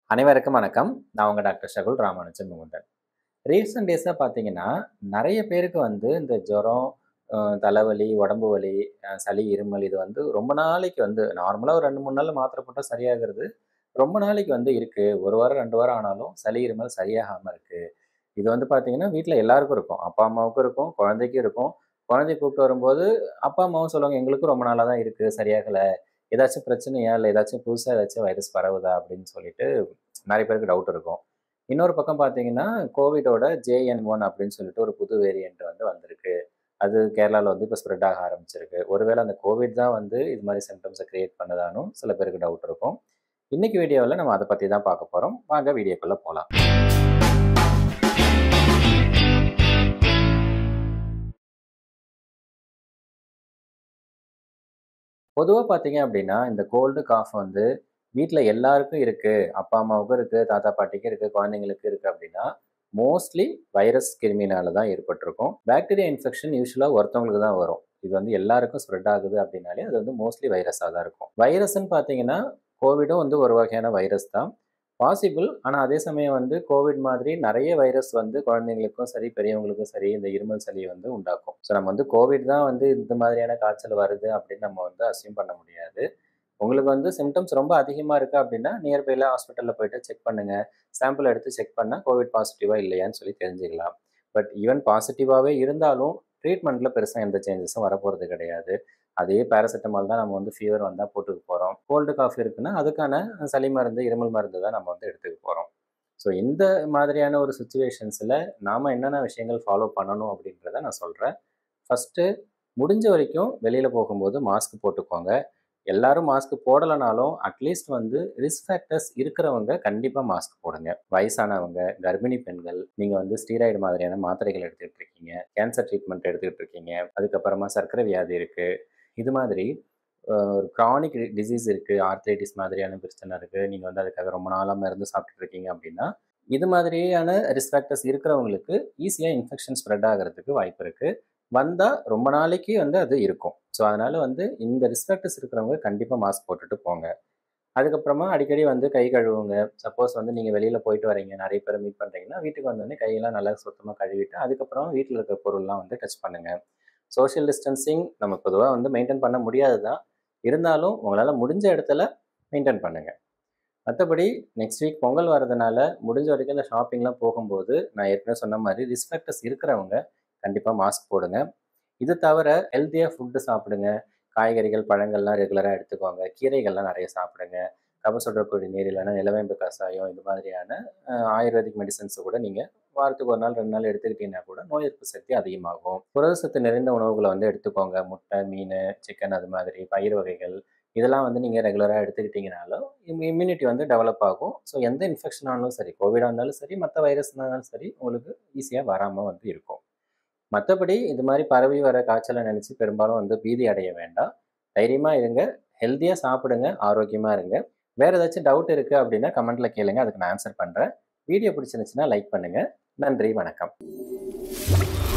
அனைவருக்கும் வணக்கம். நான் உங்க டாக்டர் ஷகுல் ராமானுஜன் முகுந்தன். ரீசென்ட் டேஸா பார்த்தீங்கன்னா, நெறைய பேருக்கு வந்து இந்த ஜுரம், தலைவலி, உடம்பு வலி, சளி, இருமல் இது வந்து ரொம்ப நாளைக்கு வந்து நார்மலா ஒரு 2, 3 நாள்ல மாத்திரை போட்டா சரியாகிறது. ரொம்ப நாளைக்கு வந்து இருக்கு. 1 வாரம், 2 வாரம் ஆனாலும் சளி, இருமல் சரியாகாம இருக்கு. இது வந்து பார்த்தீங்கன்னா, வீட்ல எல்லாருக்கும் இருக்கும். அப்பா, அம்மாவுக்கும் இருக்கும், குழந்தைக்கும் இருக்கும். குழந்தைய கூப்பிட்டு வரும்போது, அப்பா, அம்மாவும் சொல்லுவாங்க, "எங்களுக்கும் ரொம்ப நாளா தான் இருக்கு. சரியாகல. ஏதாச்சும் பிரச்சனையா? இல்ல ஏதாச்சும் புதுசா ஏதாச்சும் வைரஸ் பரவுதா?" அப்படின்னு சொல்லிட்டு நெறைய பேருக்கு டவுட் இருக்கும். இன்னொரு பக்கம் பார்த்தீங்கன்னா, கோவிடோட JN.1 அப்படின்னு சொல்லிட்டு ஒரு புது வேரியன்ட் வந்து வந்திருக்கு. அது கேரளால வந்து இப்ப ஸ்ப்ரெட் ஆக ஆரம்பிச்சிருக்கு. ஒருவேளை அந்த கோவிட் தான் வந்து இது மாரி சிம்ப்டம்ஸ கிரியேட் பண்ணுதான்னும் சில பேருக்கு டவுட் இருக்கும். இன்னைக்கு வீடியோல நம்ம அத பத்தி தான் பார்க்க போறோம். வாங்க வீடியோக்குள்ள போலாம். பொதுவா பார்த்தீங்க அப்படின்னா, இந்த கோல்டு, காஃப் வந்து வீட்ல எல்லாருக்கும் இருக்கு. அப்பா, அம்மாவுக்கும் இருக்கு, தாத்தா, பாட்டிக்கும் இருக்கு, குழந்தைங்களுக்கு இருக்கு அப்படின்னா, மோஸ்ட்லி வைரஸ் கிருமினால தான் ஏற்பட்டிருக்கும். பாக்டீரியா இன்ஃபெக்ஷன் யூசுவலா ஒருத்தவங்களுக்கு தான் வரும். இது வந்து எல்லாருக்கும் ஸ்ப்ரெட் ஆகுது அப்படின்னாலே, அது வந்து மோஸ்ட்லி வைரஸா தான் இருக்கும். வைரஸ்ன்னு பார்த்தீங்கன்னா, கோவிடும் வந்து ஒரு வகையான வைரஸ் தான். பாசிபிள். ஆனா, அதே சமயம் வந்து கோவிட் மாதிரி நெறைய வைரஸ் வந்து குழந்தைங்களுக்கும் சரி, பெரியவங்களுக்கும் சரி, இந்த இருமல் சளிய வந்து உண்டாக்கும். ஸோ நம்ம வந்து கோவிட் தான் வந்து இந்த மாதிரியான காய்ச்சல் வருது அப்படின்னு நம்ம வந்து அஸ்யூம் பண்ண முடியாது. உங்களுக்கு வந்து சிம்ப்டம்ஸ் ரொம்ப அதிகமா இருக்கு அப்படின்னா, நியர்பைல ஹாஸ்பிட்டல்ல போயிட்டு செக் பண்ணுங்க. சாம்பிள் எடுத்து செக் பண்ணா கோவிட் பாசிட்டிவா இல்லையான்னு சொல்லி தெரிஞ்சுக்கலாம். பட் ஈவன் பாசிட்டிவாவே இருந்தாலும், ட்ரீட்மெண்ட்ல பெருசா எந்த சேஞ்சஸும் வரப்போறது கிடையாது. அதே பேராசிட்டமால் தான் நம்ம வந்து ஃபீவர் வந்தா போட்டுக்க போறோம். கோல்டு, காஃப் இருக்குன்னா, அதுக்கான சளி மருந்து, இருமல் மருந்து தான் நம்ம வந்து எடுத்துக்க போறோம். ஸோ இந்த மாதிரியான ஒரு சிச்சுவேஷன்ஸ்ல நாம என்னென்ன விஷயங்கள் ஃபாலோ பண்ணணும் அப்படின்றத நான் சொல்றேன். ஃபர்ஸ்ட்டு முடிஞ்ச வரைக்கும் வெளியில போகும்போது மாஸ்க் போட்டுக்கோங்க. எல்லாரும் மாஸ்க் போடலனாலும், அட்லீஸ்ட் வந்து ரிஸ்க் ஃபேக்டர்ஸ் இருக்கிறவங்க கண்டிப்பா மாஸ்க் போடுங்க. வயசானவங்க, கர்ப்பிணி பெண்கள், நீங்க வந்து ஸ்டீராய்டு மாதிரியான மாத்திரைகள் எடுத்துக்கிட்டு இருக்கீங்க, கேன்சர் ட்ரீட்மெண்ட் எடுத்துக்கிட்டு இருக்கீங்க, அதுக்கப்புறமா சர்க்கரை வியாதி இருக்கு. இது மாதிரி ஒரு கிரானிக் டிசீஸ் இருக்கு, ஆர்த்ரைட்டிஸ் மாதிரியான பிரச்சனை இருக்கு. நீங்க வந்து அதுக்காக ரொம்ப நாளா மருந்து சாப்பிட்டுட்டு இருக்கீங்க அப்படின்னா, இது மாதிரியான ரிஸ்க் ஃபேக்டர்ஸ் இருக்கிறவங்களுக்கு ஈஸியா இன்ஃபெக்ஷன் ஸ்ப்ரெட் ஆகுறதுக்கு வாய்ப்பு இருக்கு. வந்தா ரொம்ப நாளைக்கு வந்து அது இருக்கும். ஸோ அதனால வந்து இந்த ரிஸ்க் ஃபேக்டர்ஸ் இருக்கிறவங்க கண்டிப்பா மாஸ்க் போட்டுட்டு போங்க. அதுக்கப்புறமா அடிக்கடி வந்து கை கழுவுங்க. சப்போஸ் வந்து நீங்க வெளியில போயிட்டு வரீங்க, நெறைய பேர மீட் பண்றீங்கன்னா, வீட்டுக்கு வந்தோனே கையெல்லாம் நல்லா சுத்தமா கழுவிட்டு, அதுக்கப்புறம் வீட்ல இருக்கிற பொருள்லாம் வந்து டச் பண்ணுங்க. சோஷியல் டிஸ்டன்சிங் நம்ம பொதுவா வந்து மெயின்டெயின் பண்ண முடியாது தான். இருந்தாலும் உங்களால முடிஞ்ச இடத்துல மெயின்டெயின் பண்ணுங்க. மத்தபடி நெக்ஸ்ட் வீக் பொங்கல் வரதுனால, முடிஞ்ச வரைக்கும் இந்த ஷாப்பிங்லாம் போகும்போது, நான் ஏற்கனவே சொன்ன மாரி ரிஸ்க் ஃபேக்டர்ஸ் இருக்கிறவங்க கண்டிப்பா மாஸ்க் போடுங்க. இது தவிர ஹெல்த்தியா ஃபுட் சாப்பிடுங்க. காய்கறிகள், பழங்கள்லாம் ரெகுலரா எடுத்துக்கோங்க. கீரைகள்லாம் நெறைய சாப்பிடுங்க. கபசுரக்கூடிய நீர் இல்லைன்னா நிலவேம்பு கஷாயம் இது மாதிரியான ஆயுர்வேதிக் மெடிசின்ஸ கூட நீங்க வாரத்துக்கு 1 நாள், 2 நாள் எடுத்துக்கிட்டீங்கன்னா கூட நோய் எதிர்ப்பு சக்தி அதிகமாகும். புரத சத்து நிறைந்த உணவுகள வந்து எடுத்துக்கோங்க. முட்டை, மீனு, சிக்கன் அது மாதிரி பயிர் வகைகள் இதெல்லாம் வந்து நீங்க ரெகுலரா எடுத்துக்கிட்டீங்கனாலும் இம்யூனிட்டி வந்து டெவலப் ஆகும். ஸோ எந்த இன்ஃபெக்ஷன் ஆனாலும் சரி, கோவிடா இருந்தாலும் சரி, மத்த வைரஸ்னா இருந்தாலும் சரி, உங்களுக்கு ஈஸியா வராம வந்து இருக்கும். மத்தபடி இது மாரி பரவி வர காய்ச்சல நெனச்சு பெரும்பாலும் வந்து பீதி அடைய வேண்டாம். தைரியமா இருங்க. ஹெல்த்தியா சாப்பிடுங்க. ஆரோக்கியமா இருங்க. வேற ஏதாச்சும் டவுட் இருக்கு அப்டின்னா கமெண்ட்ல கேளுங்க. அதுக்கு நான் ஆன்சர் பண்றேன். வீடியோ பிடிச்சிருந்துச்சுன்னா லைக் பண்ணுங்க. நன்றி, வணக்கம்.